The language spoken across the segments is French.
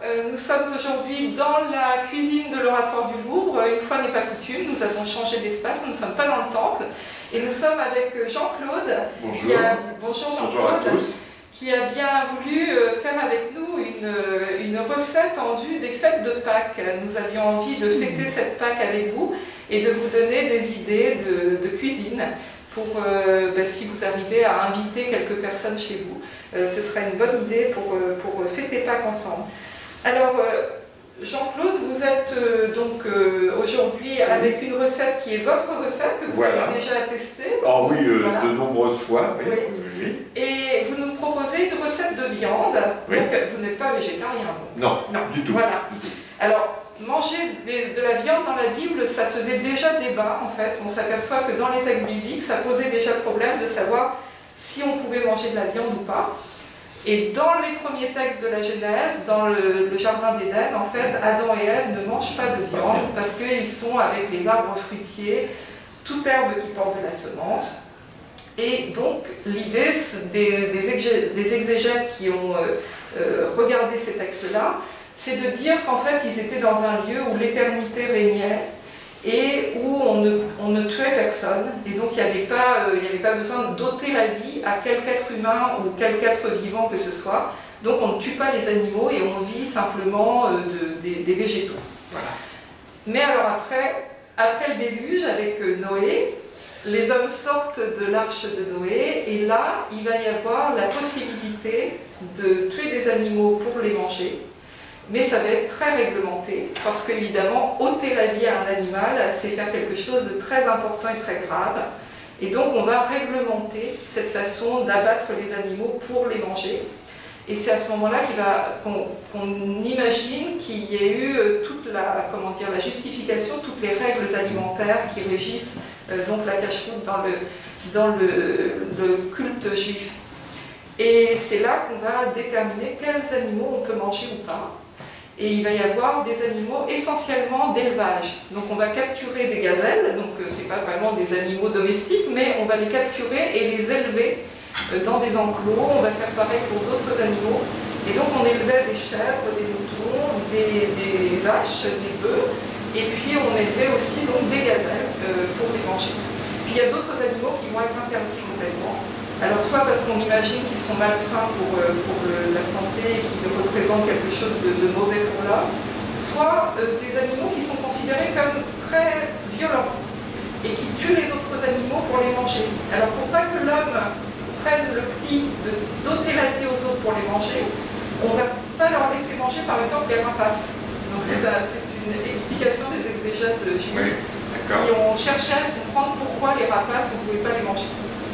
Nous sommes aujourd'hui dans la cuisine de l'Oratoire du Louvre. Une fois n'est pas coutume, nous avons changé d'espace, nous ne sommes pas dans le temple. Et nous sommes avec Jean-Claude. Bonjour. Bonjour Jean-Claude. Bonjour à tous. Qui a bien voulu faire avec nous une recette en vue des fêtes de Pâques. Nous avions envie de fêter cette Pâques avec vous et de vous donner des idées de cuisine pour, si vous arrivez à inviter quelques personnes chez vous. Ce serait une bonne idée pour fêter Pâques ensemble. Alors, Jean-Claude, vous êtes aujourd'hui avec une recette qui est votre recette, que vous avez déjà testée. Oh oui, de nombreuses fois. Oui. Oui. Et vous nous proposez une recette de viande. Oui. Donc, vous n'êtes pas végétarien. Non, du tout. Voilà. Alors, manger de la viande dans la Bible, ça faisait déjà débat, en fait. On s'aperçoit que dans les textes bibliques, ça posait déjà problème de savoir si on pouvait manger de la viande ou pas. Et dans les premiers textes de la Genèse, dans le jardin d'Éden, en fait, Adam et Ève ne mangent pas de viande parce qu'ils sont avec les arbres fruitiers, toute herbe qui porte de la semence. Et donc, l'idée des exégètes qui ont regardé ces textes-là, c'est de dire qu'en fait, ils étaient dans un lieu où l'éternité régnait et où on ne tuait personne. Et donc, il n'y avait pas besoin d'ôter la vie à quelque être humain ou quelque être vivant que ce soit. Donc, on ne tue pas les animaux et on vit simplement des végétaux. Voilà. Mais alors après le déluge avec Noé, les hommes sortent de l'arche de Noé et là, il va y avoir la possibilité de tuer des animaux pour les manger. Mais ça va être très réglementé, parce qu'évidemment, ôter la vie à un animal, c'est faire quelque chose de très important et très grave. Et donc, on va réglementer cette façon d'abattre les animaux pour les manger. Et c'est à ce moment-là qu'on imagine qu'il y ait eu toute la justification, toutes les règles alimentaires qui régissent donc la cache-route dans le culte juif. Et c'est là qu'on va déterminer quels animaux on peut manger ou pas. Et il va y avoir des animaux essentiellement d'élevage. Donc on va capturer des gazelles, donc ce n'est pas vraiment des animaux domestiques, mais on va les capturer et les élever dans des enclos. On va faire pareil pour d'autres animaux. Et donc on élevait des chèvres, des moutons, des vaches, des bœufs, et puis on élevait aussi donc, des gazelles pour les manger. Puis il y a d'autres animaux qui vont être interdits complètement. Alors soit parce qu'on imagine qu'ils sont malsains pour la santé et qu'ils représentent quelque chose de mauvais pour l'homme, soit des animaux qui sont considérés comme très violents et qui tuent les autres animaux pour les manger. Alors pour pas que l'homme prenne le pli d'ôter la vie aux autres pour les manger, on ne va pas leur laisser manger par exemple les rapaces. Donc c'est une explication des exégètes juifs qui ont cherché à comprendre pourquoi les rapaces on ne pouvait pas les manger.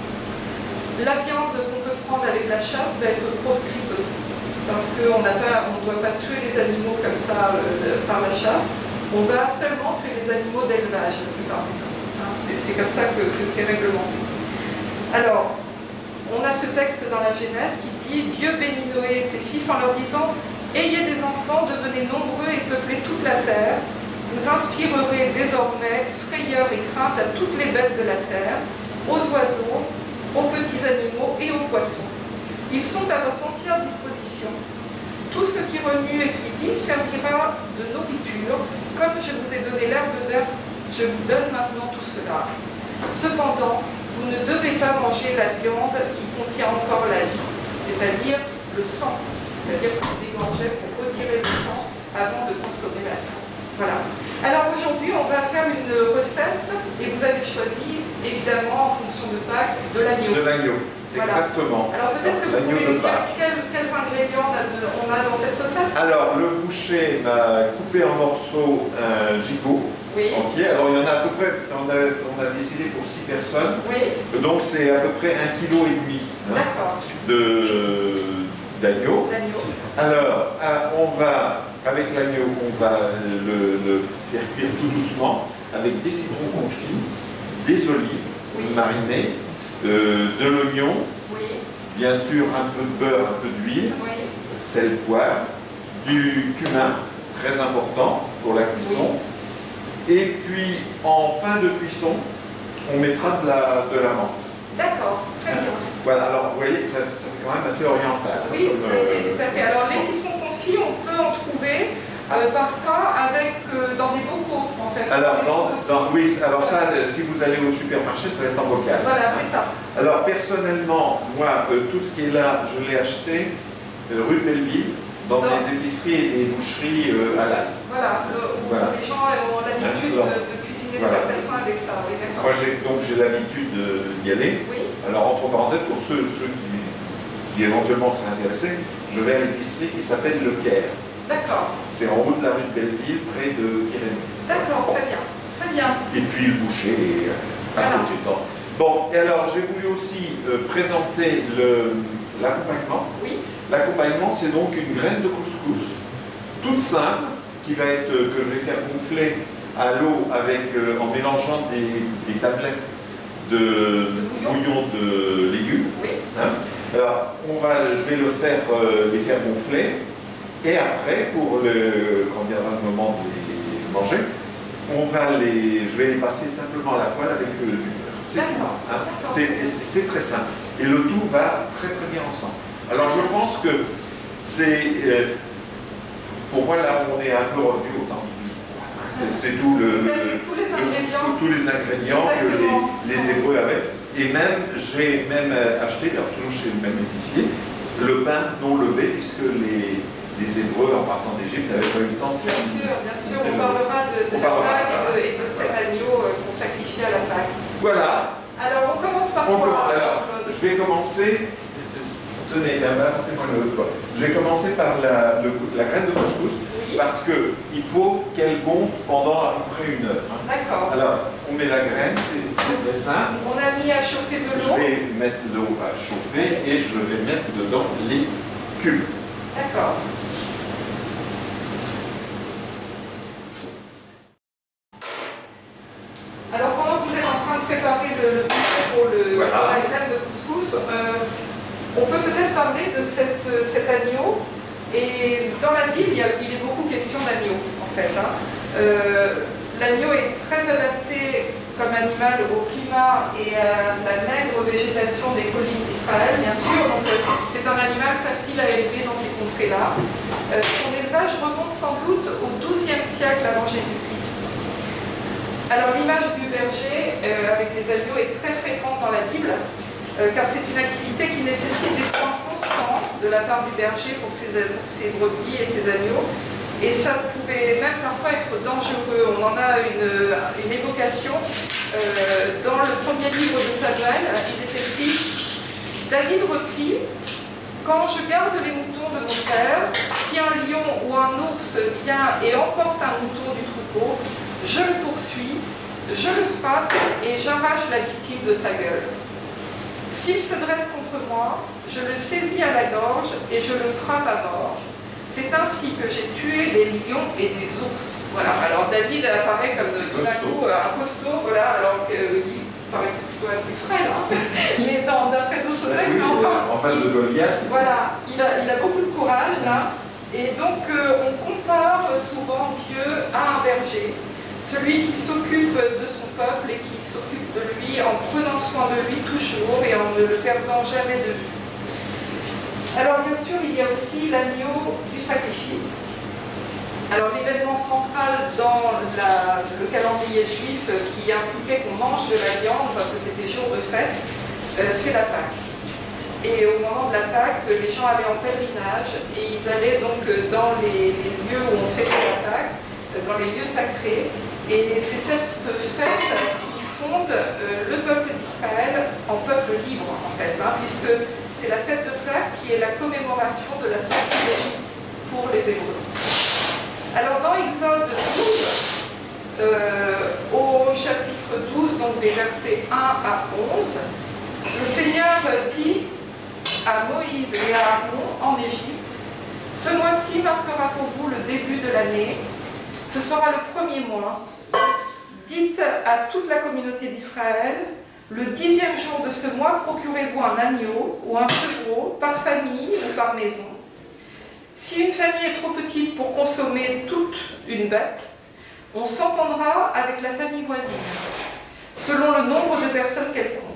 La viande qu'on peut prendre avec la chasse va être proscrite aussi, parce qu'on ne doit pas tuer les animaux comme ça par la chasse, on va seulement tuer les animaux d'élevage la plupart du temps. Hein, c'est comme ça que c'est réglementé. Alors, on a ce texte dans la Genèse qui dit « Dieu bénit Noé et ses fils en leur disant « Ayez des enfants, devenez nombreux et peuplez toute la terre. Vous inspirerez désormais frayeur et crainte à toutes les bêtes de la terre, aux oiseaux, aux petits animaux et aux poissons. Ils sont à votre entière disposition. Tout ce qui remue et qui vit servira de nourriture. Comme je vous ai donné l'herbe verte, je vous donne maintenant tout cela. Cependant, vous ne devez pas manger la viande qui contient encore la vie, c'est-à-dire le sang. C'est-à-dire qu'on dégorgeait pour retirer le sang avant de consommer la viande. Voilà. Alors aujourd'hui, on va faire une recette et vous avez choisi, évidemment, en fonction de Pâques, de l'agneau. De l'agneau, voilà. Exactement. Alors peut-être que vous pouvez nous dire quels ingrédients on a dans cette recette. Alors, le boucher m'a coupé en morceaux un gigot entier. Alors il y en a à peu près, on a décidé pour 6 personnes. Oui. Donc c'est à peu près 1,5 kg d'agneau. Alors, on va... Avec l'agneau, on va le faire cuire tout doucement avec des citrons confits, des olives marinées, de l'oignon, bien sûr un peu de beurre, un peu d'huile, sel, poivre, du cumin, très important pour la cuisson. Et puis en fin de cuisson, on mettra de la menthe. D'accord, très bien. Voilà, alors vous voyez, ça fait quand même assez oriental. Oui, tout à fait. Alors les citrons confits, puis on peut en trouver parfois dans des bocaux, en fait. Alors, oui, alors ça, si vous allez au supermarché, ça va être en bocal. Voilà, c'est ça. Alors, personnellement, moi, tout ce qui est là, je l'ai acheté rue Belleville, dans des épiceries et des boucheries halal. Voilà, les gens ont l'habitude de cuisiner de cette façon avec ça. Oui, moi, j'ai l'habitude d'y aller. Oui. Alors, entre parenthèses, pour ceux qui éventuellement seraient intéressés, je vais à l'épicerie qui s'appelle Le Caire. D'accord. C'est en haut de la rue de Belleville, près de Pyrénées. D'accord, très bien. Très bien. Et puis le boucher à côté de temps. Bon, et alors j'ai voulu aussi présenter l'accompagnement. Oui. L'accompagnement, c'est donc une graine de couscous, toute simple, que je vais faire gonfler à l'eau en mélangeant des tablettes de bouillon de légumes. Oui. Hein. Alors, je vais les faire gonfler. Et après, quand viendra le moment de les manger, je vais les passer simplement à la poêle avec du beurre. C'est tout. Hein. C'est très simple. Et le tout va très très bien ensemble. Alors je pense que pour moi là on est un peu revenu au temps. C'est tout tous les ingrédients que les Hébreux avaient. Et j'ai même acheté, alors toujours chez le même épicier, le pain non levé, puisque les Hébreux, en partant d'Égypte, n'avaient pas eu le temps de faire. Bien sûr, on parlera de la Pâque et de cet agneau qu'on sacrifie à la Pâque. Voilà. Alors, on commence par quoi? Je vais commencer. Tenez, je vais commencer par la graine de couscous, oui. Parce qu'il faut qu'elle gonfle pendant à peu près 1 heure. Hein. D'accord. Alors, on met la graine, c'est très simple. On a mis à chauffer de l'eau. Je vais mettre l'eau à chauffer et je vais mettre dedans les cubes. D'accord. Alors pendant que vous êtes en train de préparer le bouchon pour la graine de couscous, on peut peut-être parler de cet agneau. Et dans la Bible, il est beaucoup question d'agneau en fait. Hein. L'agneau est très adapté comme animal au climat et à la maigre végétation des collines d'Israël, bien sûr. Donc c'est un animal facile à élever dans ces contrées-là. Son élevage remonte sans doute au XIIe siècle avant Jésus-Christ. Alors l'image du berger avec des agneaux est très fréquente dans la Bible, car c'est une activité qui nécessite des soins constants de la part du berger pour ses brebis et ses agneaux. Et ça pouvait même parfois être dangereux. On en a une évocation dans le premier livre de Samuel. Il est écrit « David reprit, quand je garde les moutons de mon père, si un lion ou un ours vient et emporte un mouton du troupeau, je le poursuis, je le frappe et j'arrache la victime de sa gueule. S'il se dresse contre moi, je le saisis à la gorge et je le frappe à mort. C'est ainsi que j'ai tué des lions et des ours. » Voilà, alors David apparaît comme tout d'un coup un costaud, voilà, alors qu'il paraissait plutôt assez frais là. Mais d'après d'autres textes, en face de Goliath. Voilà, il a beaucoup de courage là. Et donc on compare souvent Dieu à un berger, celui qui s'occupe de son peuple et qui s'occupe de lui en prenant soin de lui toujours et en ne le perdant jamais de vue. Alors bien sûr, il y a aussi l'agneau du sacrifice. Alors l'événement central dans le calendrier juif qui impliquait qu'on mange de la viande, parce que c'était jour de fête, c'est la Pâque. Et au moment de la Pâque, les gens allaient en pèlerinage et ils allaient donc dans les lieux où on fêtait la Pâque, dans les lieux sacrés. Et c'est cette fête qui fonde le peuple d'Israël en peuple libre, en fait, hein, puisque c'est la fête de Pâques qui est la commémoration de la sortie d'Égypte pour les Hébreux. Alors dans Exode 12, au chapitre 12, donc des versets 1 à 11, le Seigneur dit à Moïse et à Aaron en Égypte, « Ce mois-ci marquera pour vous le début de l'année, ce sera le premier mois. Dites à toute la communauté d'Israël, le 10e jour de ce mois, procurez-vous un agneau ou un chevreau par famille ou par maison. Si une famille est trop petite pour consommer toute une bête, on s'entendra avec la famille voisine, selon le nombre de personnes qu'elle compte.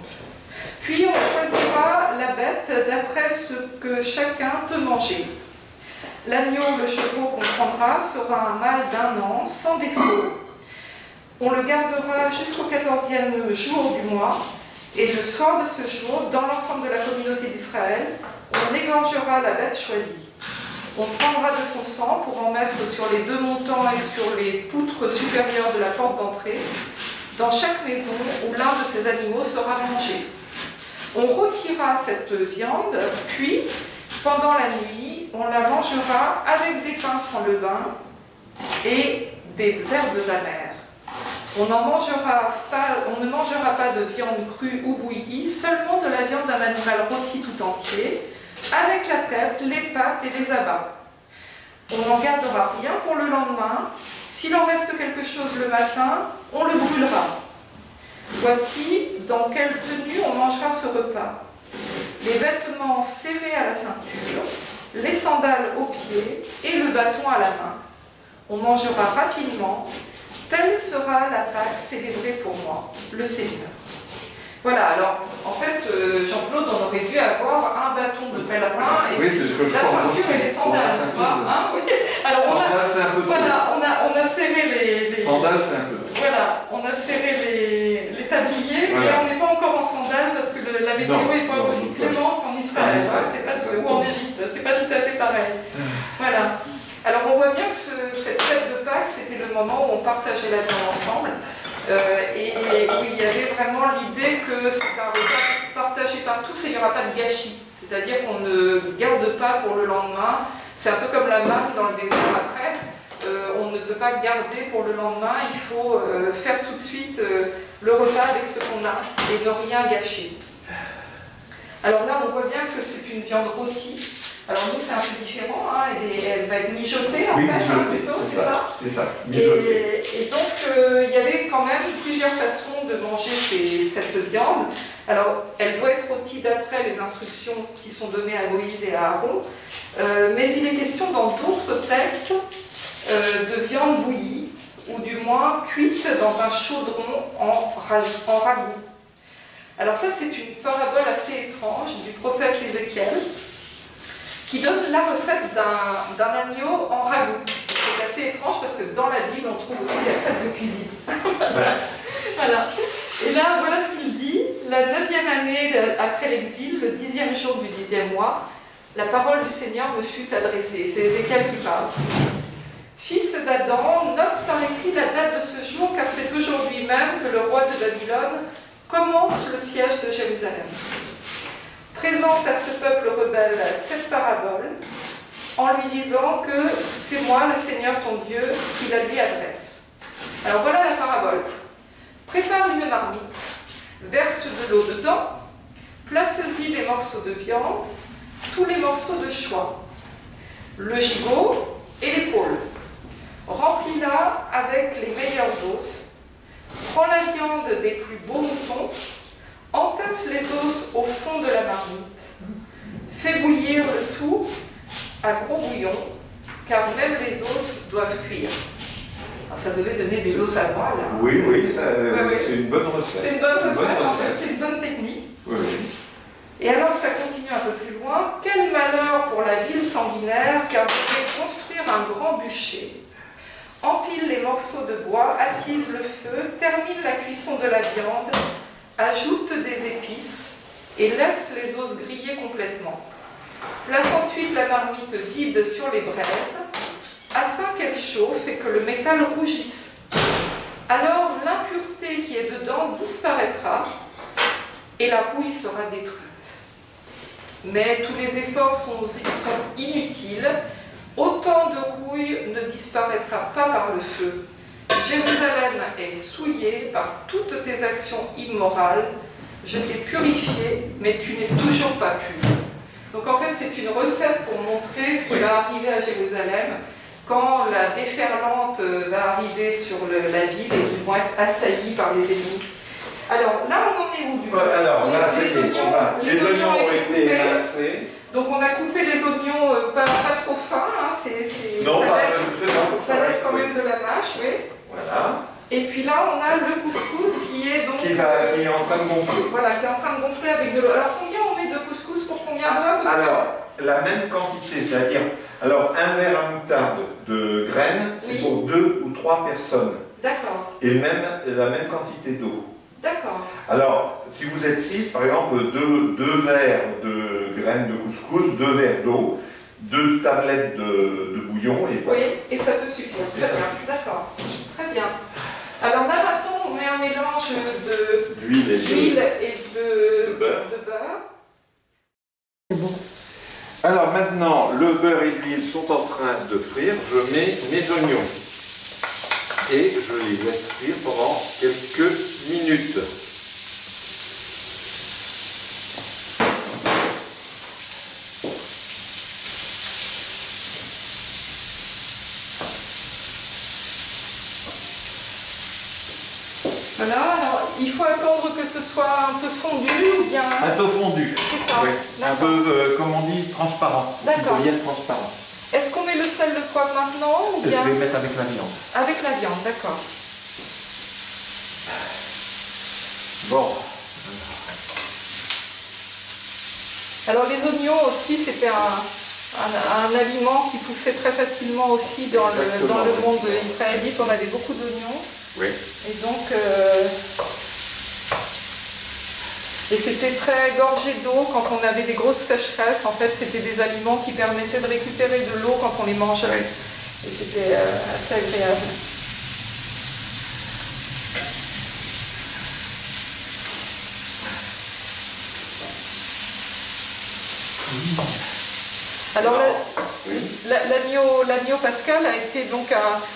Puis on choisira la bête d'après ce que chacun peut manger. L'agneau, le chevreau qu'on prendra, sera un mâle d'1 an, sans défaut. On le gardera jusqu'au 14e jour du mois, et le soir de ce jour, dans l'ensemble de la communauté d'Israël, on égorgera la bête choisie. On prendra de son sang pour en mettre sur les 2 montants et sur les poutres supérieures de la porte d'entrée, dans chaque maison où l'un de ces animaux sera mangé. On retirera cette viande, puis, pendant la nuit, on la mangera avec des pains sans levain et des herbes amères. On ne mangera pas de viande crue ou bouillie, seulement de la viande d'un animal rôti tout entier, avec la tête, les pattes et les abats. On n'en gardera rien pour le lendemain. S'il en reste quelque chose le matin, on le brûlera. Voici dans quelle tenue on mangera ce repas. Les vêtements serrés à la ceinture, les sandales aux pieds et le bâton à la main. On mangera rapidement. Telle sera la Pâque célébrée pour moi, le Seigneur. Voilà, alors, en fait, Jean-Claude, on aurait dû avoir un bâton de pèlerin et oui, c'est ce que je la pense ceinture aussi. et les sandales, tu vois, hein, oui. Alors, sandales, c'est un peu voilà, on a serré les sandales, c'est un peu voilà, on a serré les tabliers, voilà. Mais on n'est pas encore en sandales parce que la météo n'est pas aussi clémente qu'en Israël, c'est pas ou en Égypte, c'est pas tout à fait pareil. Voilà. Alors on voit bien que cette fête de Pâques, c'était le moment où on partageait la vie ensemble et où il y avait vraiment l'idée que c'est un repas partagé par tous et il n'y aura pas de gâchis. C'est-à-dire qu'on ne garde pas pour le lendemain. C'est un peu comme la manne dans le désert après. On ne peut pas garder pour le lendemain. Il faut faire tout de suite le repas avec ce qu'on a et ne rien gâcher. Alors là, on voit bien que c'est une viande rôtie. Alors nous, c'est un peu différent, hein, elle va être mijotée en fait, plutôt, c'est ça. C'est ça, mijotée. Et donc, il y avait quand même plusieurs façons de manger cette viande. Alors, elle doit être rôtie d'après les instructions qui sont données à Moïse et à Aaron, mais il est question dans d'autres textes de viande bouillie, ou du moins cuite dans un chaudron en ragoût. Alors ça, c'est une parabole assez étrange du prophète Ézéchiel, qui donne la recette d'un agneau en ragoût. C'est assez étrange parce que dans la Bible, on trouve aussi des recettes de cuisine. Voilà. Et là, voilà ce qu'il dit. La 9e année après l'exil, le 10e jour du 10e mois, la parole du Seigneur me fut adressée. C'est Ézéchiel qui parle. Fils d'Adam, note par écrit la date de ce jour, car c'est aujourd'hui même que le roi de Babylone commence le siège de Jérusalem. Présente à ce peuple rebelle cette parabole en lui disant que c'est moi, le Seigneur ton Dieu, qui la lui adresse. Alors voilà la parabole. Prépare une marmite, verse de l'eau dedans, place-y les morceaux de viande, tous les morceaux de choix, le gigot et l'épaule. Remplis-la avec les meilleurs os. Prends la viande des plus beaux moutons, entasse les os au fond de la marmite. Fais bouillir le tout à gros bouillon, car même les os doivent cuire. Alors, ça devait donner des os à voile. Hein. Oui, c'est une bonne recette. C'est une bonne recette, en fait, c'est une bonne technique. Oui. Et alors, ça continue un peu plus loin. Quel malheur pour la ville sanguinaire, car je vais construire un grand bûcher. Empile les morceaux de bois, attise le feu, termine la cuisson de la viande, ajoute des épices et laisse les os griller complètement. Place ensuite la marmite vide sur les braises, afin qu'elle chauffe et que le métal rougisse. Alors l'impureté qui est dedans disparaîtra et la rouille sera détruite. Mais tous les efforts sont inutiles. Autant de rouille ne disparaîtra pas par le feu. Jérusalem est souillée par toutes tes actions immorales. Je t'ai purifié, mais tu n'es toujours pas pur. Donc en fait, c'est une recette pour montrer ce qui va arriver à Jérusalem quand la déferlante va arriver sur la ville et qu'ils vont être assaillis par les ennemis. Alors là, on en est où du coup? Alors là, les oignons ont été émincés. Donc on a coupé les oignons pas trop fins, hein, ça laisse quand même de la mâche, oui. Voilà. Et puis là on a le couscous qui est donc... Qui est en train de gonfler. Voilà, qui est en train de gonfler avec de l'eau. Alors combien on met de couscous pour combien d'eau? Alors, la même quantité, c'est-à-dire Alors, un verre à moutarde de graines, c'est pour 2 ou 3 personnes. D'accord. Et la même quantité d'eau. D'accord. Alors, si vous êtes 6, par exemple, 2 verres de graines de couscous, 2 verres d'eau, 2 tablettes de bouillon. Et voilà. Oui, et ça peut suffire. Très bien. D'accord. Très bien. Alors là, maintenant, on met un mélange d'huile et de beurre. C'est bon. Alors maintenant, le beurre et l'huile sont en train de frire. Je mets mes oignons et je les laisse frire pendant quelques minutes. Voilà, alors il faut attendre que ce soit un peu fondu ou bien... Un peu fondu. C'est ça. Oui. Un peu, comme on dit, transparent. D'accord. Qu'il devienne transparent. Est-ce qu'on met le sel, le poivre maintenant ou bien... Je vais mettre avec la viande. Avec la viande, d'accord. Bon. Alors les oignons aussi, c'était un aliment qui poussait très facilement aussi dans le monde israélite. On avait beaucoup d'oignons. Oui. Et donc, et c'était très gorgé d'eau quand on avait des grosses sécheresses. En fait, c'était des aliments qui permettaient de récupérer de l'eau quand on les mangeait. Oui. Et c'était assez agréable. Alors l'agneau pascal a été donc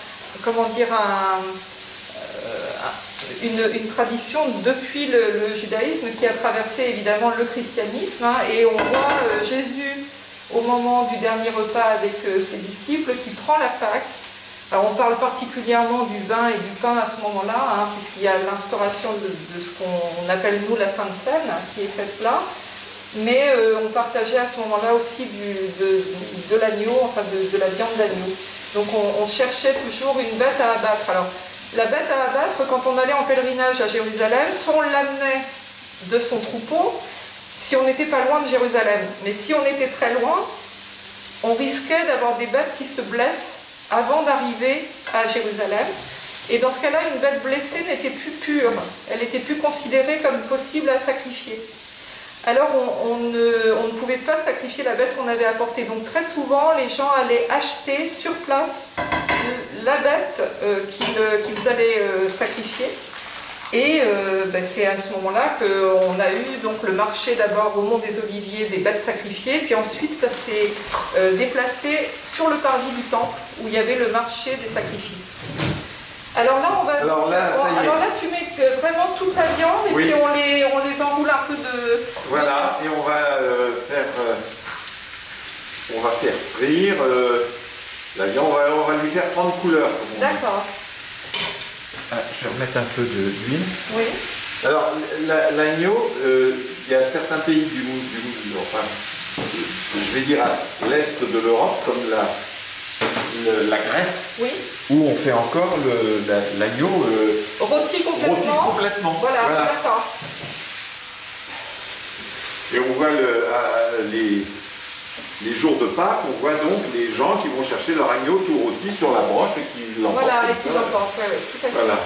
une tradition depuis le judaïsme qui a traversé évidemment le christianisme, hein, et on voit Jésus au moment du dernier repas avec ses disciples qui prend la Pâque. Alors on parle particulièrement du vin et du pain à ce moment-là, hein, puisqu'il y a l'instauration de ce qu'on appelle nous la Sainte Seine qui est faite là. Mais on partageait à ce moment-là aussi de l'agneau, enfin de la viande d'agneau. Donc on cherchait toujours une bête à abattre. Alors la bête à abattre, quand on allait en pèlerinage à Jérusalem, soit on l'amenait de son troupeau, si on n'était pas loin de Jérusalem. Mais si on était très loin, on risquait d'avoir des bêtes qui se blessent avant d'arriver à Jérusalem. Et dans ce cas-là, une bête blessée n'était plus pure. Elle n'était plus considérée comme possible à sacrifier. Alors on ne pouvait pas sacrifier la bête qu'on avait apportée. Donc très souvent, les gens allaient acheter sur place la bête qu'ils allaient sacrifier. Et c'est à ce moment-là qu'on a eu donc le marché d'abord au Mont des Oliviers des bêtes sacrifiées, puis ensuite ça s'est déplacé sur le parvis du temple où il y avait le marché des sacrifices. Alors là, alors là, tu mets vraiment toute la viande et puis on les enroule un peu de... Voilà, et on va faire frire la viande, on va lui faire prendre couleur. D'accord. Je vais remettre un peu d'huile. Oui. Alors, l'agneau, il y a certains pays du monde, enfin, je vais dire à l'est de l'Europe, comme la Grèce, où on fait encore l'agneau rôti complètement. Voilà. D'accord. Et on voit les jours de Pâques, on voit donc les gens qui vont chercher leur agneau tout rôti sur la broche et qui l'emportent. Voilà, et qui l'emportent, tout à fait. Voilà.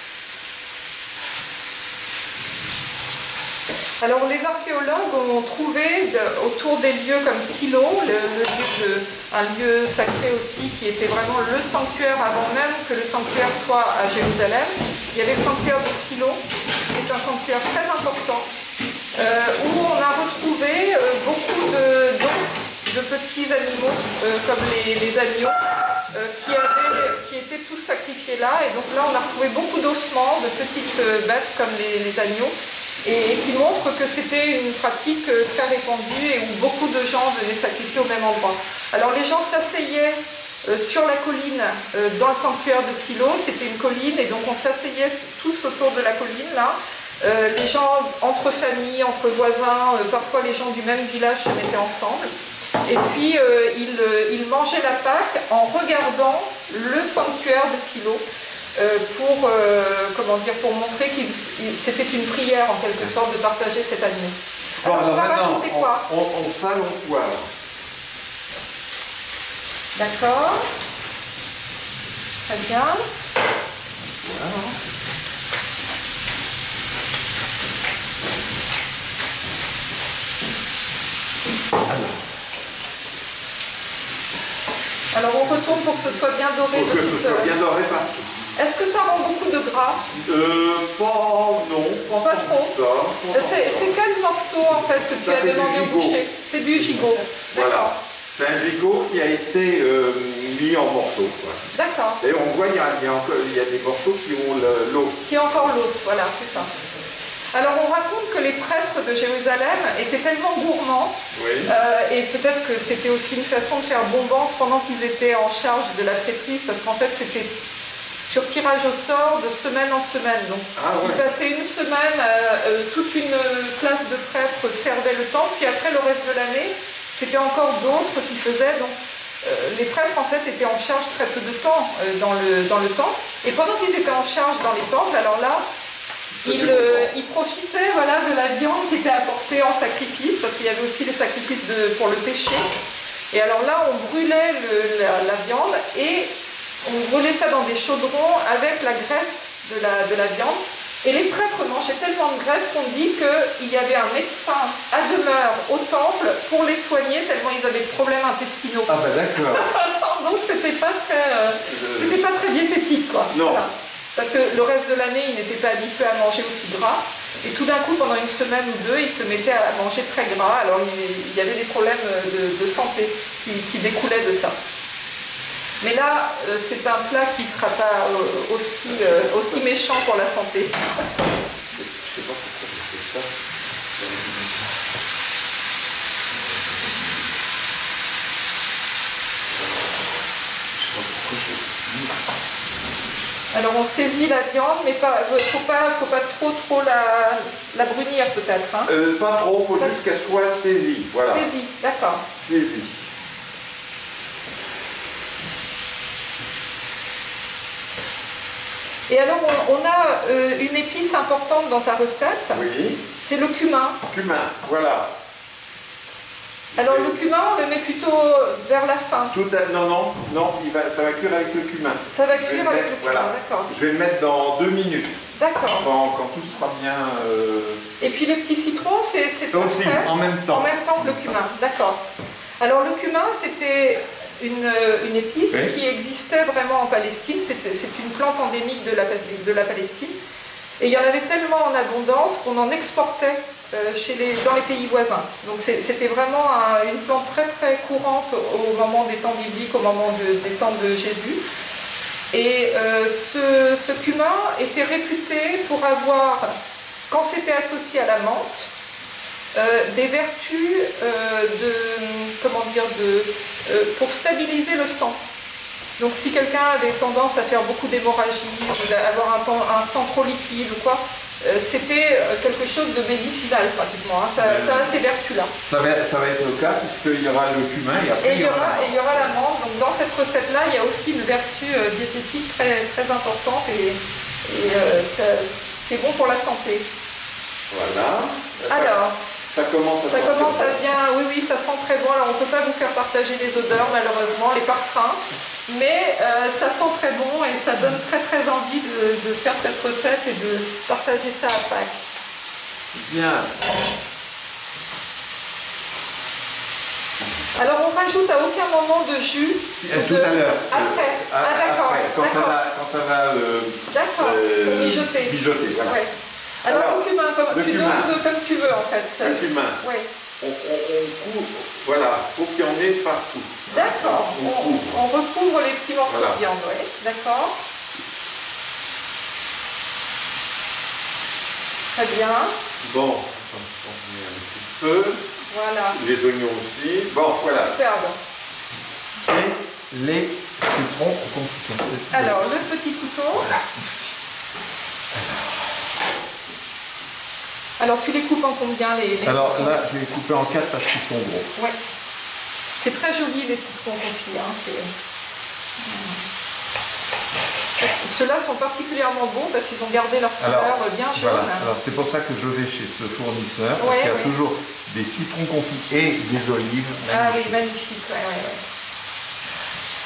Alors les archéologues ont trouvé autour des lieux comme Silo, un lieu sacré aussi qui était vraiment le sanctuaire avant même que le sanctuaire soit à Jérusalem. Il y avait le sanctuaire de Silo, qui est un sanctuaire très important, où on a retrouvé beaucoup d'os de petits animaux, comme les agneaux, qui étaient tous sacrifiés là. Et donc là, on a retrouvé beaucoup d'ossements de petites bêtes comme les agneaux, et qui montre que c'était une pratique très répandue et où beaucoup de gens venaient sacrifier au même endroit. Alors les gens s'asseyaient sur la colline dans le sanctuaire de Silo, c'était une colline et donc on s'asseyait tous autour de la colline là. Les gens entre familles, entre voisins, parfois les gens du même village se mettaient ensemble. Et puis ils mangeaient la Pâque en regardant le sanctuaire de Silo. Pour montrer que c'était une prière en quelque sorte de partager cet agneau. Alors on va rajouter quoi? On sale, on poivre. D'accord. Très bien. Voilà. Alors on retourne pour que ce soit bien doré. Pour que ce soit bien doré partout. Est-ce que ça rend beaucoup de gras? Non, pas trop. C'est quel morceau en fait que tu as demandé au boucher? C'est du gigot. Voilà. C'est un gigot qui a été mis en morceaux. D'accord. Et on voit, il y a des morceaux qui ont l'os. Qui ont encore l'os, voilà, c'est ça. Alors on raconte que les prêtres de Jérusalem étaient tellement gourmands, oui. Et peut-être que c'était aussi une façon de faire bombance pendant qu'ils étaient en charge de la prêtrise, parce qu'en fait c'était sur tirage au sort de semaine en semaine. Donc ils passaient une semaine, toute une classe de prêtres servait le temple, puis après le reste de l'année, c'était encore d'autres qui faisaient. Donc les prêtres en fait étaient en charge très peu de temps dans le temple, et pendant qu'ils étaient en charge dans les temples, alors là, ils profitaient de la viande qui était apportée en sacrifice, parce qu'il y avait aussi les sacrifices pour le péché. Et alors là, on brûlait la viande et on brûlait ça dans des chaudrons avec la graisse de la viande. Et les prêtres mangeaient tellement de graisse qu'on dit qu'il y avait un médecin à demeure au temple pour les soigner, tellement ils avaient des problèmes intestinaux. Ah bah d'accord. Donc c'était pas très diététique, quoi. Non. Voilà. Parce que le reste de l'année, ils n'étaient pas habitués à manger aussi gras. Et tout d'un coup, pendant une semaine ou deux, ils se mettaient à manger très gras. Alors il y avait des problèmes de santé qui découlaient de ça. Mais là, c'est un plat qui ne sera pas aussi méchant pour la santé. Je ne sais pas pourquoi j'ai fait ça. Alors on saisit la viande, mais faut pas trop la brunir peut-être. Hein. Pas trop, il faut juste qu'elle soit saisie. Voilà. Saisie, d'accord. Saisie. Et alors on a une épice importante dans ta recette. Oui. C'est le cumin. Cumin, voilà. Alors le cumin, on le met plutôt vers la fin. Non, ça va cuire avec le cumin. Ça va cuire avec le cumin, voilà. d'accord. Je vais le mettre dans 2 minutes. D'accord. Quand tout sera bien... Et puis les petits citrons, c'est aussi, en même temps. En même temps que le cumin, d'accord. Alors le cumin, c'était une épice qui existait vraiment en Palestine. C'est une plante endémique de la Palestine. Et il y en avait tellement en abondance qu'on en exportait dans les pays voisins. Donc c'était vraiment une plante très très courante au moment des temps bibliques, au moment des temps de Jésus. Et ce cumin était réputé pour avoir, quand c'était associé à la menthe, des vertus pour stabiliser le sang. Donc si quelqu'un avait tendance à faire beaucoup d'hémorragie, ou d'avoir un sang trop liquide ou quoi, c'était quelque chose de médicinal pratiquement. Hein. Ça a ces vertus-là. Ça va être le cas puisqu'il y aura le cumin et après il y aura la menthe. Donc dans cette recette-là, il y a aussi une vertu diététique très, très importante et c'est bon pour la santé. Voilà. Alors, ça commence à bien, oui, ça sent très bon. Alors on ne peut pas vous faire partager les odeurs malheureusement, les parfums, mais ça sent très bon et ça donne très très envie de faire cette recette et de partager ça à Pâques. Bien. Alors on rajoute à aucun moment de jus. Tout à l'heure. Après. D'accord. Quand ça va mijoter. Voilà. Ouais. Alors le cumin, tu doses comme tu veux en fait. Le cumin. Oui. On couvre, voilà, il faut qu'il y en ait partout. D'accord. On recouvre les petits morceaux de viande, oui. D'accord. Très bien. Bon, on met un petit peu. Voilà. Les oignons aussi. Bon, voilà. Superbe. Et les citrons confits. Alors, le petit couteau. Voilà. Alors, tu les coupes en combien les Alors citrons? là, je vais les couper en 4 parce qu'ils sont gros. Oui. C'est très joli les citrons confits. Hein. Ceux-là sont particulièrement bons parce qu'ils ont gardé leur couleur bien jaune. Voilà. Alors c'est pour ça que je vais chez ce fournisseur, parce qu'il y a toujours des citrons confits et des olives. Ah oui, magnifique. Ouais.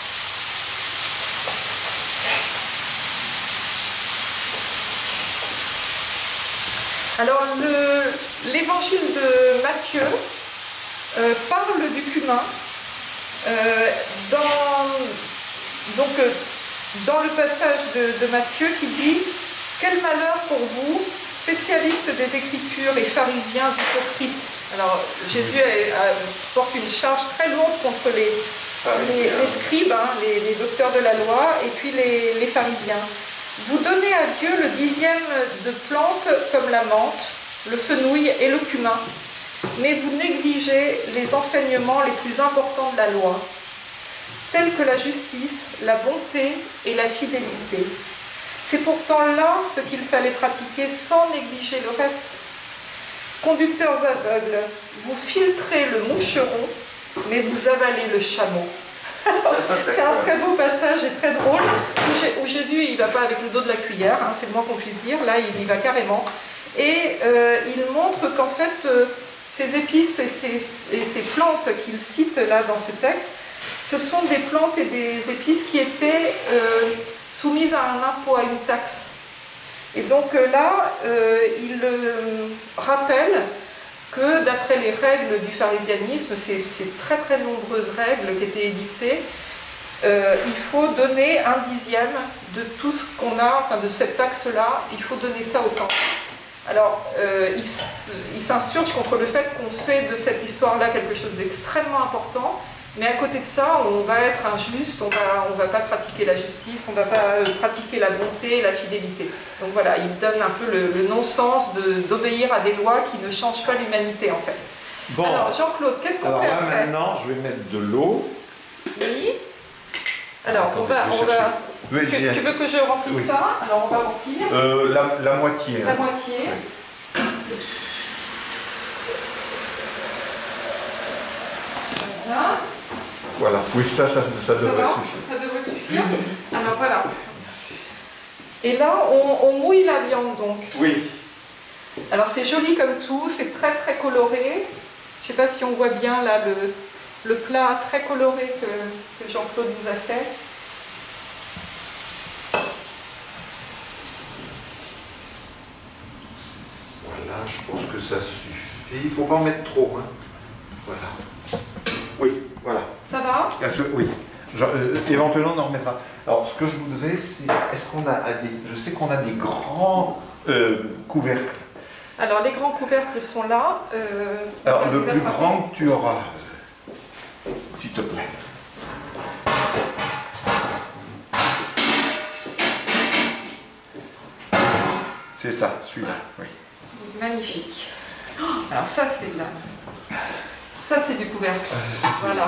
Alors, l'évangile de Matthieu parle du cumin dans le passage de Matthieu qui dit « Quel malheur pour vous, spécialistes des Écritures et pharisiens hypocrites ». Alors, Jésus porte une charge très lourde contre les scribes, hein, les docteurs de la loi, et puis les pharisiens. Vous donnez à Dieu le 10e de plantes comme la menthe, le fenouil et le cumin, mais vous négligez les enseignements les plus importants de la loi, tels que la justice, la bonté et la fidélité. C'est pourtant là ce qu'il fallait pratiquer sans négliger le reste. Conducteurs aveugles, vous filtrez le moucheron, mais vous avalez le chameau. C'est un très beau passage et très drôle, où Jésus il ne va pas avec le dos de la cuillère, hein, c'est le moins qu'on puisse dire, là il y va carrément. Et il montre qu'en fait, ces épices et ces plantes qu'il cite là dans ce texte, ce sont des plantes et des épices qui étaient soumises à un impôt, à une taxe. Et donc là, il rappelle que d'après les règles du pharisianisme, ces très très nombreuses règles qui étaient édictées, il faut donner un 10e de tout ce qu'on a, enfin de cette taxe-là, il faut donner ça au temple. Alors, il s'insurge contre le fait qu'on fait de cette histoire-là quelque chose d'extrêmement important, mais à côté de ça, on va être injuste, on va pas pratiquer la justice, on va pas pratiquer la bonté et la fidélité. Donc voilà, il donne un peu le non-sens d'obéir à des lois qui ne changent pas l'humanité en fait. Bon. Alors Jean-Claude, qu'est-ce qu'on fait après? Maintenant, je vais mettre de l'eau. Oui. Alors, oui, tu veux que je remplisse ça? Alors on va remplir. La moitié. La moitié. Voilà. Voilà, oui, ça devrait suffire. Ça devrait suffire. Alors voilà. Merci. Et là, on mouille la viande donc. Oui. Alors c'est joli comme tout, c'est très très coloré. Je ne sais pas si on voit bien là le plat très coloré que Jean-Claude nous a fait. Voilà, je pense que ça suffit. Il ne faut pas en mettre trop. Hein. Voilà. Oui, voilà. Ça va? Oui. Éventuellement, on en remettra. Alors, ce que je voudrais, c'est... Est-ce qu'on a je sais qu'on a des grands couvercles. Alors, les grands couvercles sont là. Alors, le plus grand que tu auras, s'il te plaît. C'est ça, celui-là, oui. Magnifique. Oh, alors ça, c'est là. Ça, c'est du couvercle. Voilà.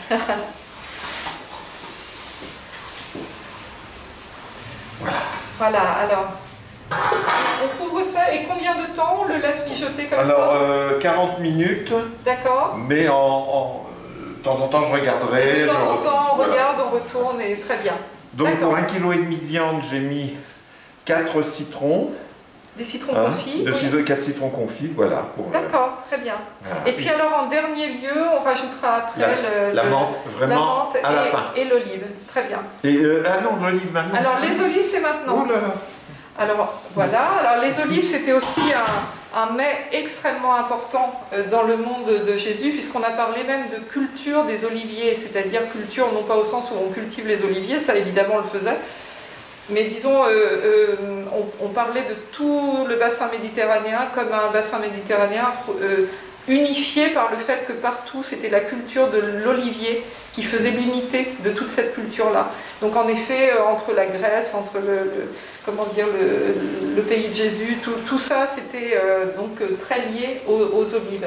Voilà, alors. On couvre ça et combien de temps on le laisse mijoter comme ça? Alors, 40 minutes. D'accord. Mais de temps en temps, je regarderai. Et de temps en temps, on regarde, on retourne et très bien. Donc, pour 1,5 kg de viande, j'ai mis 4 citrons. Des citrons confits. 4 citrons confits, voilà. D'accord, très bien. Voilà. Et puis alors, en dernier lieu, on rajoutera après la menthe, vraiment, la menthe à la fin. Et l'olive, très bien. Et, ah non, l'olive maintenant. Alors, les olives, c'est maintenant. Oh là là. Alors, voilà. Alors, les olives, c'était aussi un mets extrêmement important dans le monde de Jésus, puisqu'on a parlé même de culture des oliviers, c'est-à-dire culture, non pas au sens où on cultive les oliviers, ça évidemment on le faisait, mais disons, on parlait de tout le bassin méditerranéen comme un bassin méditerranéen unifié par le fait que partout c'était la culture de l'olivier qui faisait l'unité de toute cette culture-là. Donc en effet, entre la Grèce, entre le pays de Jésus, tout ça c'était donc très lié aux olives.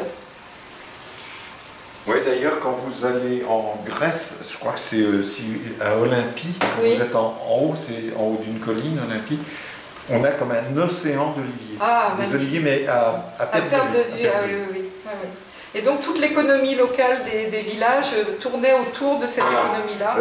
Oui, d'ailleurs, quand vous allez en Grèce, je crois que c'est à Olympie, quand vous êtes en haut, c'est en haut d'une colline, Olympie, on a comme un océan d'oliviers. Ah, des oliviers, mais à perte de vue. Oui. Et donc toute l'économie locale des villages tournait autour de cette économie-là.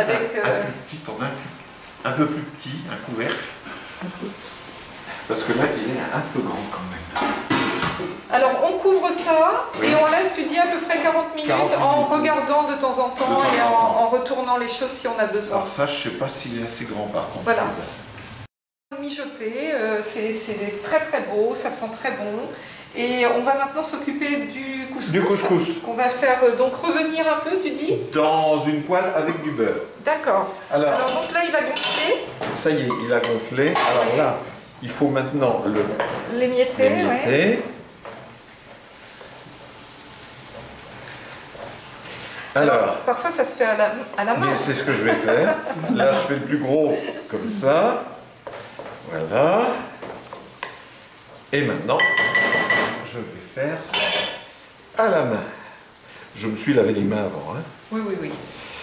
Un peu plus petit, un couvercle. Parce que là, il est un peu grand quand même. Alors on couvre ça et on laisse, tu dis, à peu près 40 minutes en regardant de temps en temps et en retournant les choses si on a besoin. Alors ça, je ne sais pas s'il est assez grand par contre. Voilà. mijoter, c'est très très beau, ça sent très bon. Et on va maintenant s'occuper du couscous. Du couscous. On va faire donc revenir un peu, tu dis? Dans une poêle avec du beurre. D'accord. Alors donc là, il va gonfler. Ça y est, il a gonflé. Alors là, il faut maintenant l'émietter. Ouais. Alors, parfois ça se fait à la main. C'est ce que je vais faire. Là, je fais le plus gros comme ça. Voilà. Et maintenant, je vais faire à la main. Je me suis lavé les mains avant. Hein. Oui, oui, oui.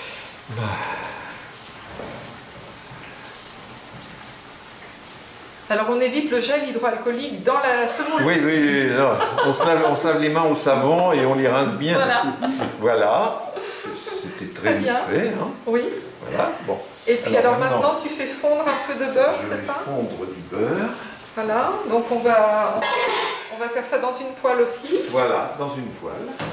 Alors on évite le gel hydroalcoolique dans la semoule. Oui, oui, non. On se lave les mains au savon et on les rince bien. Voilà. Voilà. C'était très vite fait. Hein. Oui. Voilà, bon. Et puis alors maintenant tu fais fondre un peu de beurre, c'est ça? Je vais fondre du beurre. Voilà, donc on va faire ça dans une poêle aussi. Voilà, dans une poêle.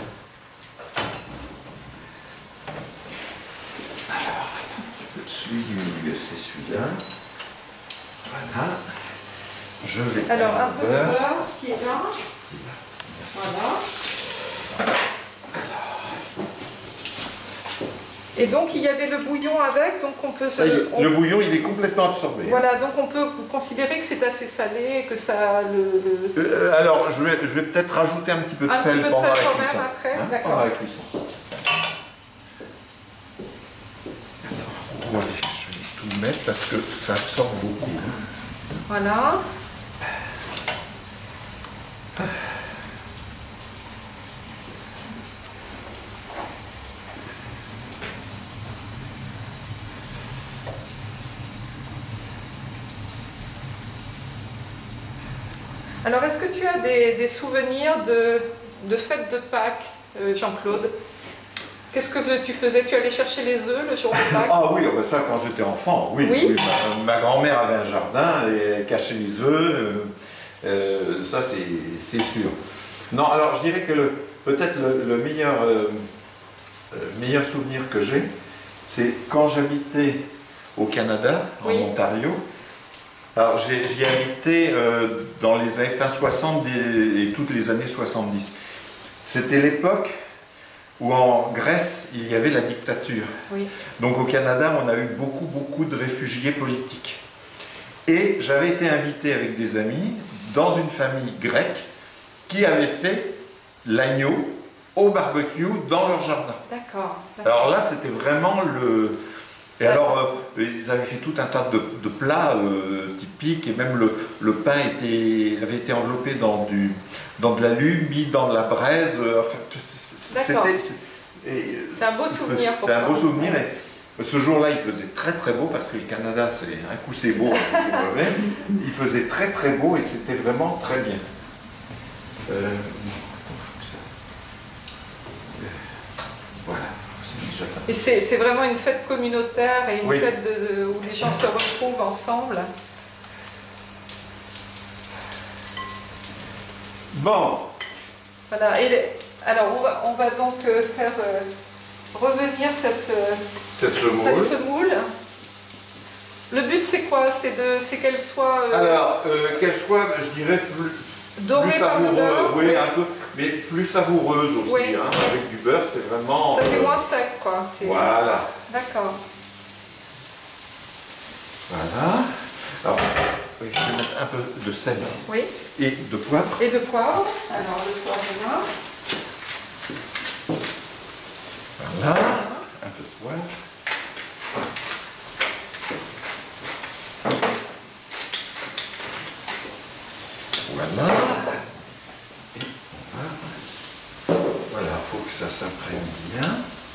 Alors, celui du milieu, c'est celui-là. Voilà. Je vais alors un peu de beurre qui est là. Merci. Voilà. Et donc il y avait le bouillon avec, donc on peut... Ça y est, le bouillon il est complètement absorbé. Voilà, donc on peut considérer que c'est assez salé, que ça... alors je vais peut-être rajouter un petit peu de sel pendant la cuisson. Après, pendant la cuisson. Bon, allez, je vais tout mettre parce que ça absorbe beaucoup. Voilà. Alors, est-ce que tu as des souvenirs de fête de Pâques, Jean-Claude? Qu'est-ce que tu faisais? Tu allais chercher les œufs le jour de Pâques? Ah oui, ben ça quand j'étais enfant, oui. Oui. Ma grand-mère avait un jardin et elle cachait les œufs, ça c'est sûr. Non, alors je dirais que peut-être le meilleur souvenir que j'ai, c'est quand j'habitais au Canada, en Ontario. Alors j'y ai habité dans les années fin 60 et toutes les années 70. C'était l'époque où en Grèce, il y avait la dictature. Oui. Donc au Canada, on a eu beaucoup de réfugiés politiques. Et j'avais été invité avec des amis dans une famille grecque qui avait fait l'agneau au barbecue dans leur jardin. D'accord. Alors là, c'était vraiment le... Et alors, ils avaient fait tout un tas de plats typiques, et même le pain avait été enveloppé dans de l'alu, mis dans de la braise. C'est un beau souvenir pour toi. C'est un beau souvenir. Et ce jour-là, il faisait très beau, parce que le Canada, un coup c'est beau, un coup c'est mauvais. Il faisait très beau et c'était vraiment très bien. Voilà. Et c'est vraiment une fête communautaire et une fête où les gens se retrouvent ensemble. Bon. Voilà. Alors on va donc faire revenir cette semoule. Le but c'est quoi? C'est qu'elle soit... Alors, qu'elle soit, je dirais, dorée plus savoureuse, oui, un peu, mais plus savoureuse aussi, hein, avec du beurre, c'est vraiment... Ça fait moins sec, quoi. Voilà. D'accord. Voilà. Alors, je vais mettre un peu de sel. Oui. Et de poivre. Et de poivre. Alors, le poivre est là. Voilà. Un peu de poivre. Voilà. Et voilà, il faut que ça s'imprègne bien.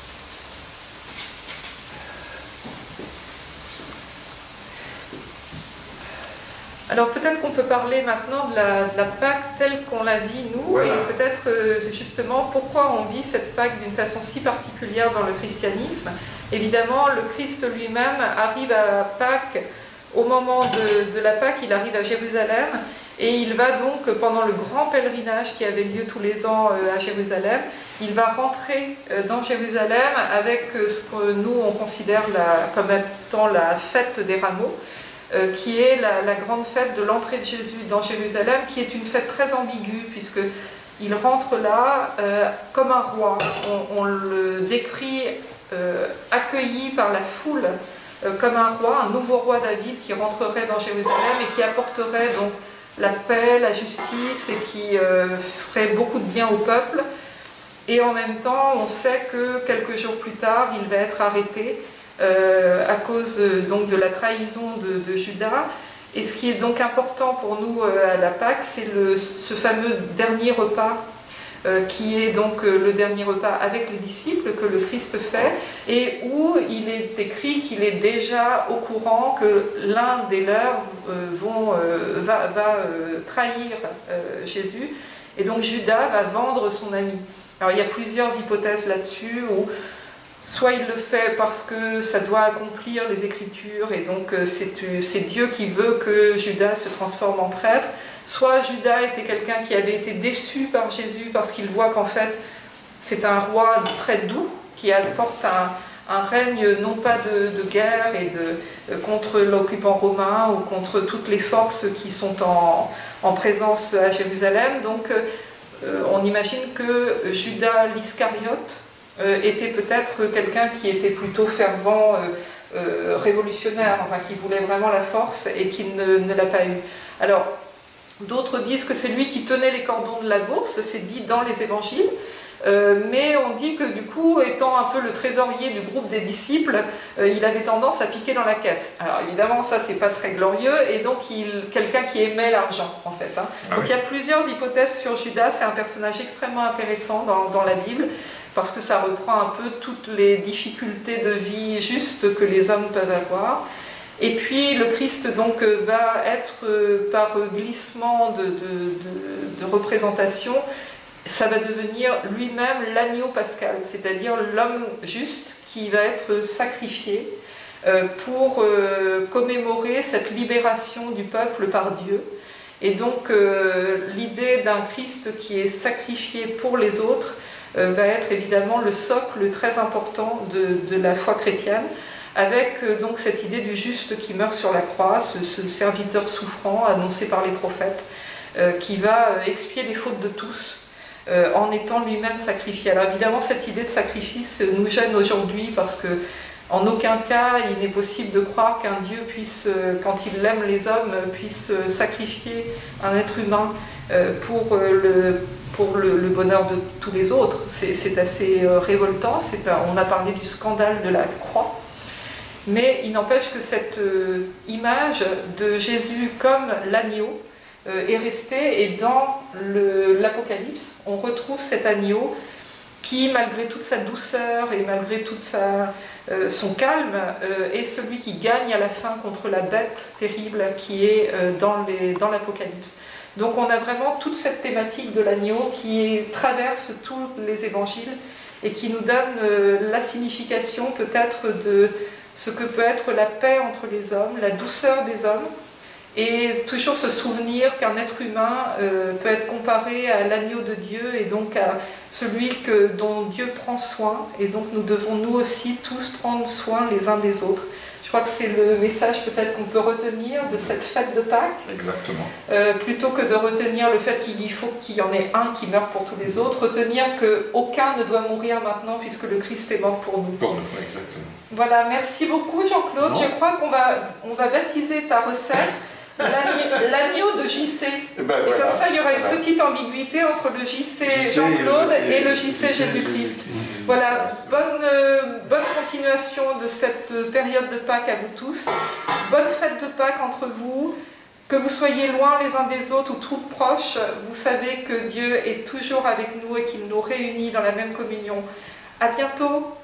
Alors peut-être qu'on peut parler maintenant de la Pâque telle qu'on la vit nous, et peut-être justement pourquoi on vit cette Pâque d'une façon si particulière dans le christianisme. Évidemment, le Christ lui-même arrive à Pâques, au moment de la Pâque, il arrive à Jérusalem, et il va donc, pendant le grand pèlerinage qui avait lieu tous les ans à Jérusalem, il va rentrer dans Jérusalem avec ce que nous on considère comme étant la fête des rameaux. qui est la grande fête de l'entrée de Jésus dans Jérusalem, qui est une fête très ambiguë, puisqu'il rentre là comme un roi. On le décrit accueilli par la foule comme un roi, un nouveau roi David qui rentrerait dans Jérusalem et qui apporterait donc la paix, la justice et qui ferait beaucoup de bien au peuple. Et en même temps, on sait que quelques jours plus tard, il va être arrêté à cause donc de la trahison de Judas. Et ce qui est donc important pour nous à la Pâque, c'est ce fameux dernier repas, qui est donc le dernier repas avec les disciples que le Christ fait, et où il est écrit qu'il est déjà au courant que l'un des leurs va trahir Jésus, et donc Judas va vendre son ami. Alors il y a plusieurs hypothèses là-dessus, où soit il le fait parce que ça doit accomplir les Écritures, et donc c'est Dieu qui veut que Judas se transforme en traître, soit Judas était quelqu'un qui avait été déçu par Jésus parce qu'il voit qu'en fait c'est un roi très doux qui apporte un règne non pas de guerre et contre l'occupant romain ou contre toutes les forces qui sont en présence à Jérusalem. Donc on imagine que Judas l'Iscariote était peut-être quelqu'un qui était plutôt fervent, révolutionnaire, enfin qui voulait vraiment la force et qui ne l'a pas eu. Alors, d'autres disent que c'est lui qui tenait les cordons de la bourse, c'est dit dans les évangiles, mais on dit que du coup, étant un peu le trésorier du groupe des disciples, il avait tendance à piquer dans la caisse. Alors évidemment, ça c'est pas très glorieux, et donc quelqu'un qui aimait l'argent en fait. Hein. Donc il y a plusieurs hypothèses sur Judas, c'est un personnage extrêmement intéressant dans la Bible, parce que ça reprend un peu toutes les difficultés de vie justes que les hommes peuvent avoir. Et puis le Christ donc va être par glissement de représentation, ça va devenir lui-même l'agneau pascal, c'est-à-dire l'homme juste qui va être sacrifié pour commémorer cette libération du peuple par Dieu. Et donc l'idée d'un Christ qui est sacrifié pour les autres va être évidemment le socle très important de la foi chrétienne, avec donc cette idée du juste qui meurt sur la croix, ce serviteur souffrant annoncé par les prophètes, qui va expier les fautes de tous en étant lui-même sacrifié. Alors évidemment, cette idée de sacrifice nous gêne aujourd'hui parce que en aucun cas il n'est possible de croire qu'un Dieu puisse, quand il aime les hommes, puisse sacrifier un être humain pour le bonheur de tous les autres. C'est assez révoltant. On a parlé du scandale de la croix. Mais il n'empêche que cette image de Jésus comme l'agneau est restée, et dans l'Apocalypse, on retrouve cet agneau qui, malgré toute sa douceur et malgré tout son calme, est celui qui gagne à la fin contre la bête terrible qui est dans l'Apocalypse. Donc on a vraiment toute cette thématique de l'agneau qui traverse tous les évangiles et qui nous donne la signification peut-être de ce que peut être la paix entre les hommes, la douceur des hommes, et toujours se souvenir qu'un être humain peut être comparé à l'agneau de Dieu, et donc à celui dont Dieu prend soin, et donc nous devons nous aussi tous prendre soin les uns des autres. Je crois que c'est le message peut-être qu'on peut retenir de cette fête de Pâques. Exactement. Plutôt que de retenir le fait qu'il faut qu'il y en ait un qui meurt pour tous les autres, retenir qu'aucun ne doit mourir maintenant puisque le Christ est mort pour nous. Pour nous, exactement. Voilà, merci beaucoup Jean-Claude. Je crois qu'on va baptiser ta recette l'agneau de JC. Et comme ça, il y aura une petite ambiguïté entre le JC Jean-Claude et le JC Jésus-Christ. Voilà, bonne continuation de cette période de Pâques à vous tous. Bonne fête de Pâques entre vous. Que vous soyez loin les uns des autres ou tout proches, vous savez que Dieu est toujours avec nous et qu'il nous réunit dans la même communion. À bientôt.